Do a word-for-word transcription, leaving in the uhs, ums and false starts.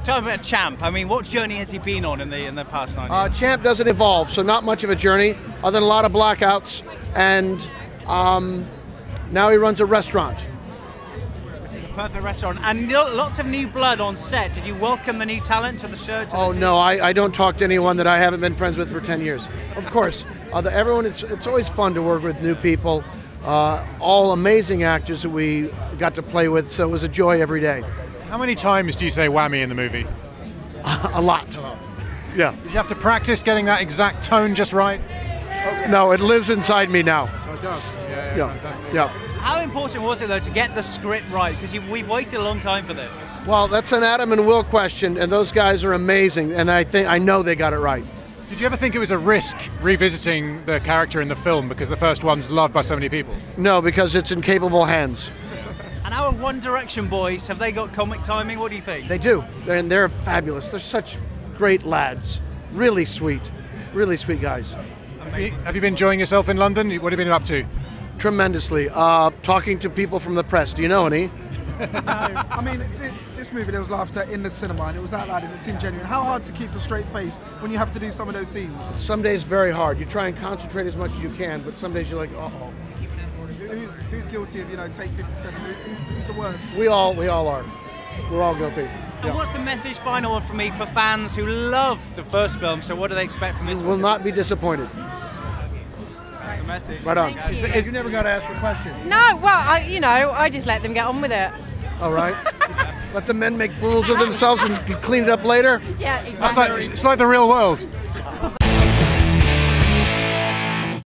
Talking about Champ, I mean, what journey has he been on in the in the past nine Uh, years? Champ doesn't evolve, so not much of a journey, other than a lot of blackouts. And um, now he runs a restaurant. It's a perfect restaurant, and lo- lots of new blood on set. Did you welcome the new talent to the show? To Oh the no, I, I don't talk to anyone that I haven't been friends with for ten years. Of course, uh, the, everyone. It's it's always fun to work with new people, uh, all amazing actors that we got to play with. So it was a joy every day. How many times do you say whammy in the movie? A lot. A lot. Yeah. Did you have to practice getting that exact tone just right? No, it lives inside me now. Oh, it does. Yeah, yeah, Yeah. fantastic. Yeah. How important was it though to get the script right? Because we've waited a long time for this. Well, that's an Adam and Will question, and those guys are amazing, and I think I know they got it right. Did you ever think it was a risk revisiting the character in the film because the first one's loved by so many people? No, because it's in capable hands. And our One Direction boys, have they got comic timing? What do you think? They do, and they're fabulous. They're such great lads. Really sweet, really sweet guys. Have you, have you been enjoying yourself in London? What have you been up to? Tremendously. Uh, talking to people from the press. Do you know any? I mean, th- this movie there was laughter in the cinema and it was out loud and it seemed genuine. How hard to keep a straight face when you have to do some of those scenes? Some days very hard. You try and concentrate as much as you can, but some days you're like, uh-oh. Who's, who's guilty of, you know, take fifty-seven? Who- Who's, who's the worst? We all, we all are. We're all guilty. And Yeah. what's the message final one from me for fans who loved the first film? So what do they expect from this You one? will not be disappointed. That's the message. Right on. Thank you. Is- You never got to ask a question. No, well, I, you know, I just let them get on with it. All right. Let the men make fools of themselves and clean it up later. Yeah, That's exactly. like, it's like the real world.